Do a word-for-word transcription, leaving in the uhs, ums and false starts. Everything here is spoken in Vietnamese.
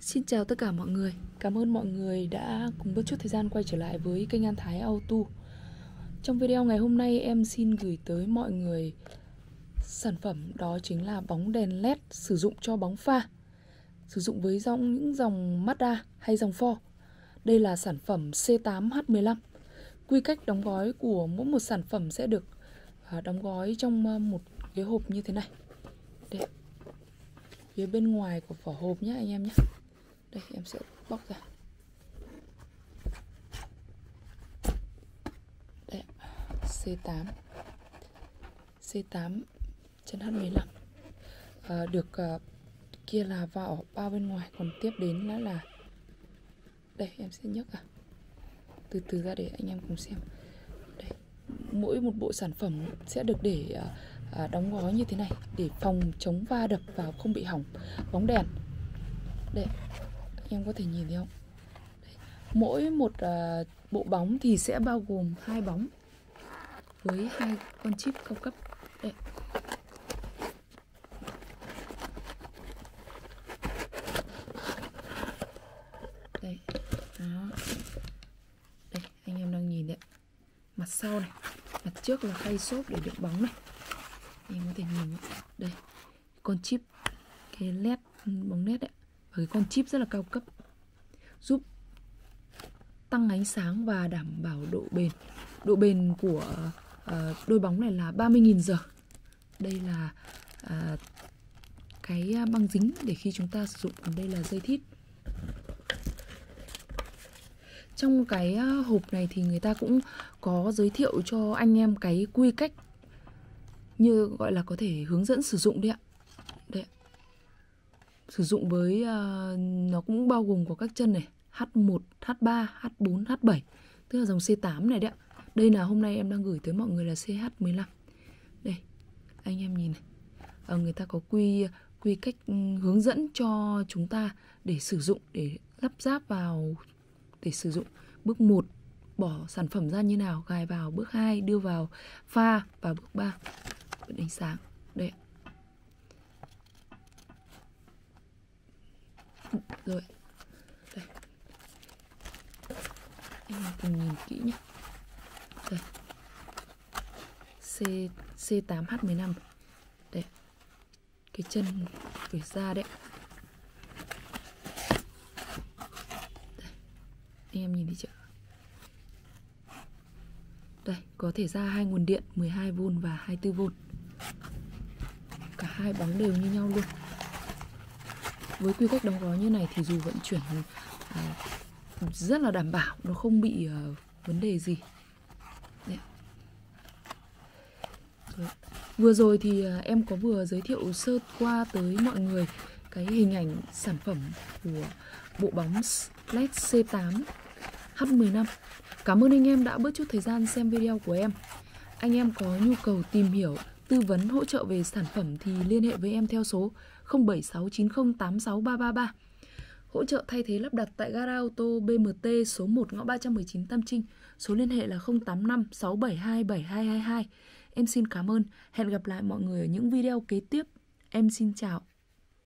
Xin chào tất cả mọi người. Cảm ơn mọi người đã cùng bớt chút thời gian quay trở lại với kênh An Thái Auto. Trong video ngày hôm nay em xin gửi tới mọi người sản phẩm đó chính là bóng đèn led sử dụng cho bóng pha, sử dụng với dòng những dòng Mazda hay dòng Ford. Đây là sản phẩm C tám H mười lăm. Quy cách đóng gói của mỗi một sản phẩm sẽ được đóng gói trong một cái hộp như thế này. Đây, phía bên ngoài của vỏ hộp nhé anh em nhé. Đây em sẽ bóc ra. Đây, C tám C tám chân H mười lăm à, được uh, kia là vỏ bao bên ngoài, còn tiếp đến đó là đây em sẽ nhấc à từ từ ra để anh em cùng xem. Đây, mỗi một bộ sản phẩm sẽ được để uh, uh, đóng gói như thế này để phòng chống va đập vào, không bị hỏng bóng đèn. Đây anh em có thể nhìn thấy không? Đây, mỗi một uh, bộ bóng thì sẽ bao gồm hai bóng với hai con chip cao cấp. Đây. Đây. Đó. Đây, anh em đang nhìn đấy. Mặt sau này, mặt trước là khay xốp để đựng bóng này. Anh em có thể nhìn đấy. Đây. Con chip cái led bóng led đấy. Và cái con chip rất là cao cấp, giúp tăng ánh sáng và đảm bảo độ bền. Độ bền của uh, đôi bóng này là ba mươi nghìn giờ. Đây là uh, cái băng dính để khi chúng ta sử dụng, còn đây là dây thít. Trong cái hộp này thì người ta cũng có giới thiệu cho anh em cái quy cách, như gọi là có thể hướng dẫn sử dụng đấy ạ. Đây ạ. Sử dụng với uh, nó cũng bao gồm có các chân này H một, H ba, H bốn, H bảy, tức là dòng C tám này đấy ạ. Đây là hôm nay em đang gửi tới mọi người là C H mười lăm. Đây, anh em nhìn này. À, người ta có quy quy cách hướng dẫn cho chúng ta để sử dụng, để lắp ráp vào để sử dụng. Bước một, bỏ sản phẩm ra như nào, gài vào. Bước hai, đưa vào pha. Và bước ba, bật ánh sáng. Đây ạ. Rồi. Đây. Anh em cùng nhìn kỹ nhé. Đây. C, C tám H mười lăm. Đây. Cái chân phải ra đấy. Đây. Anh em nhìn thấy chưa? Đây, có thể ra hai nguồn điện mười hai vôn và hai mươi tư vôn. Cả hai bóng đều như nhau luôn. Với quy cách đóng gói như này thì dù vận chuyển à, rất là đảm bảo, nó không bị à, vấn đề gì. Đấy. Rồi. Vừa rồi thì à, em có vừa giới thiệu sơ qua tới mọi người cái hình ảnh sản phẩm của bộ bóng led C tám H mười lăm. Cảm ơn anh em đã bớt chút thời gian xem video của em. Anh em có nhu cầu tìm hiểu, tư vấn, hỗ trợ về sản phẩm thì liên hệ với em theo số không bảy sáu chín không tám sáu ba ba ba. Hỗ trợ thay thế lắp đặt tại gara ô tô B M T số một ngõ ba trăm mười chín Tam Trinh. Số liên hệ là không tám năm sáu bảy hai bảy hai hai hai. Em xin cảm ơn. Hẹn gặp lại mọi người ở những video kế tiếp. Em xin chào.